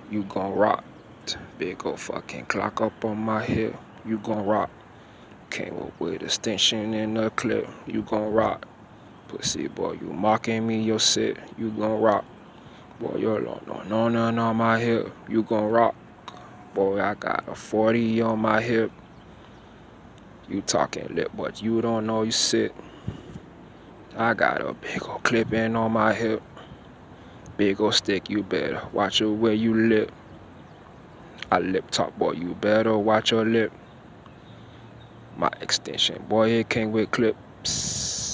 you gon' rock. Big ol' fucking clock up on my hip, you gon' rock. Came up with extension in the clip, you gon' rock. Pussy boy, you mocking me, your shit, you gon' rock. Boy, you're on my hip, you gon' rock. Boy, I got a 40 on my hip. You talking lip, but you don't know you sit. I got a big ol' clip in on my hip. Big ol' stick, you better watch it where you lip. I lip talk, boy, you better watch your lip. My extension, boy, it came with clips.